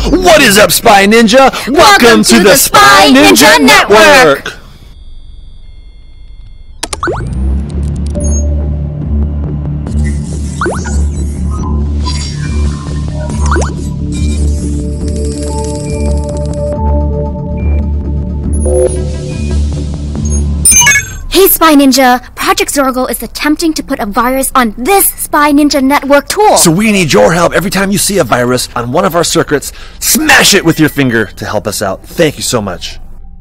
What is up, Spy Ninja? Welcome to the Spy Ninja Network! Hey Spy Ninja, Project Zorgo is attempting to put a virus on this Spy Ninja Network tool. So we need your help. Every time you see a virus on one of our circuits, smash it with your finger to help us out. Thank you so much.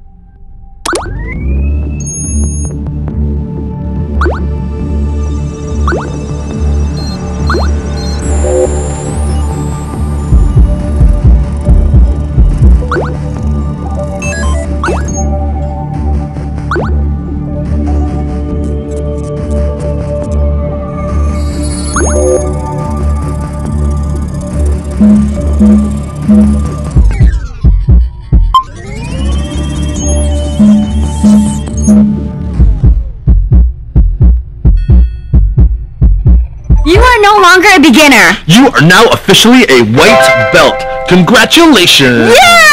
You are no longer a beginner. You are now officially a white belt. Congratulations! Yeah!